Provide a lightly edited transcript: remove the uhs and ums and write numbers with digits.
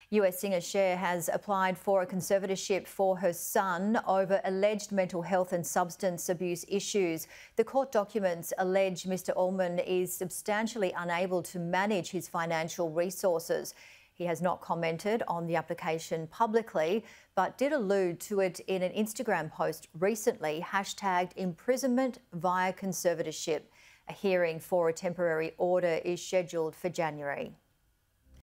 US singer Cher has applied for a conservatorship for her son over alleged mental health and substance abuse issues. The court documents allege Mr Allman is substantially unable to manage his financial resources. He has not commented on the application publicly, but did allude to it in an Instagram post recently, hashtag imprisonment via conservatorship. A hearing for a temporary order is scheduled for January.